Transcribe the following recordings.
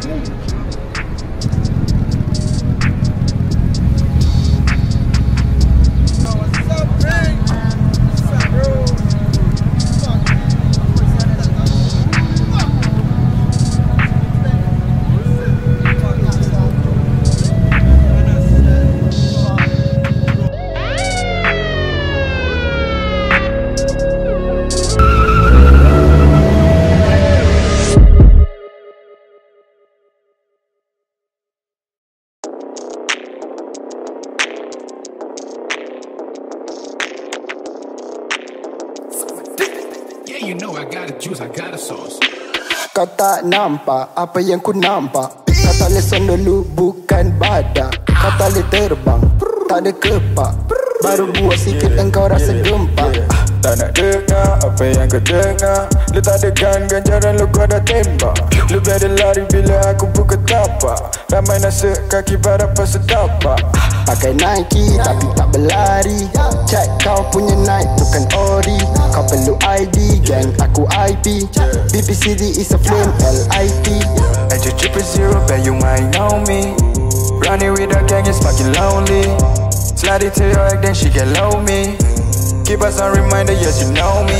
You know I got a juice, I got a sauce. Kau tak nampak apa yang ku nampak. Kau tak boleh son dulu bukan badak. Kau tak boleh terbang, tak ada kepak. Baru buat sikit dan kau rasa gempak. Tak nak dengar apa yang kau dengar. Lu tak ada ganjaran lu kau dah tembak. Lu biar lari bila aku buka tapak. Ramai nasa kaki berapa setapak. Pakai Nike tapi tak berlari. Check kau punya Nike bukan ori. Kau perlu ID, gang aku IP. BPCD is a flame, LIT. At your 000, bet you might know me. Running with a gang is fucking lonely. Slide it to your egg, then she get low me. Keep us on reminder, yes you know me.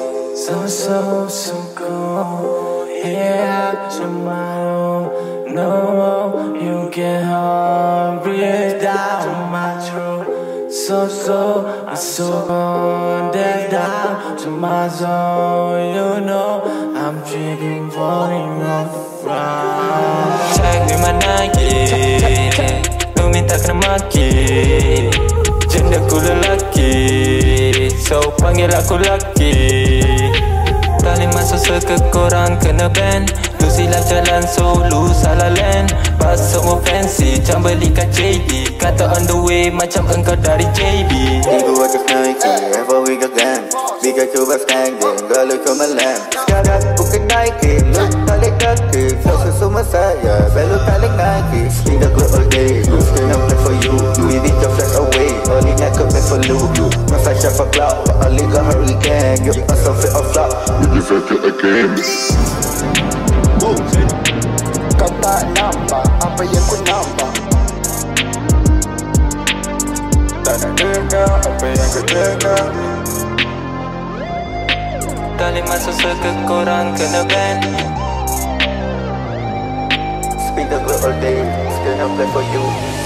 So cool. Yeah, tomorrow. No, you can hold, breathe down my throat. So on dead down to my zone. You know I'm tripping, falling off the ground. Tag me my Nike. Lu minta kena maki. Janda ku lelaki, so panggil aku laki. Tak boleh masuk circle korang kena ban. Lu silap jalan so lu salah land. Pas semua fancy macam beli kat JD. Kata on the way macam engkau dari JB. Ibu aku Nike, ever we got gang. Bika cuba standing, gala cuma lamp. Sekarang bukan Nike, lu tak boleh kaki. Flow semua saya, belum tak boleh Nike. Spin the globe all day, lu still not play for you. We need your flash away, only I could pay for you. No such a for clout, but only got hurricane. You are so fit of flop, you feel it again. Kau tak nampak apa yang ku nampak. Tak nak dengar apa yang kau dengar. Tak boleh masuk circle korang kena ban. Spin the globe all day, still not play for you.